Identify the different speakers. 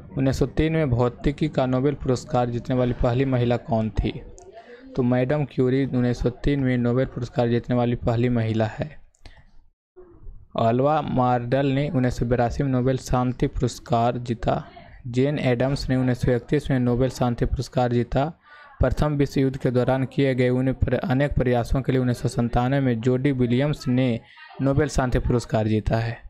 Speaker 1: 1903 में भौतिकी का नोबेल पुरस्कार जीतने वाली पहली महिला कौन थी? तो मैडम क्यूरी 1903 में नोबेल पुरस्कार जीतने वाली पहली महिला है। अल्वा मार्डल ने 1982 में नोबेल शांति पुरस्कार जीता। जेन एडम्स ने 1931 में नोबेल शांति पुरस्कार जीता। प्रथम विश्व युद्ध के दौरान किए गए अनेक प्रयासों के लिए 1997 में जोडी विलियम्स ने नोबेल शांति पुरस्कार जीता है।